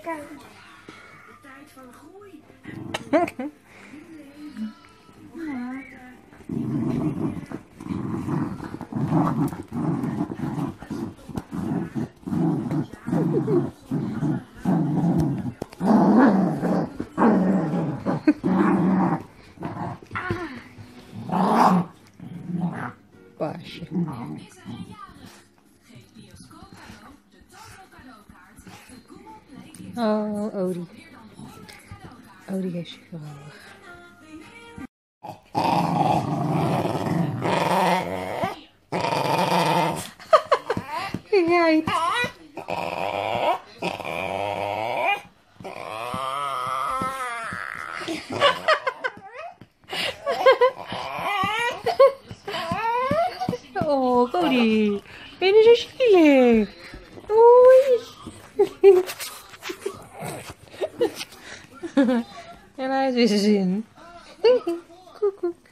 tijd van groei. Baasje. Oh, Odie. Odie heeft zich geweldig. Kijk. Oh, Cody. Ben je zo zielig? Oei. En hij heeft weer zijn zin. Koekoek.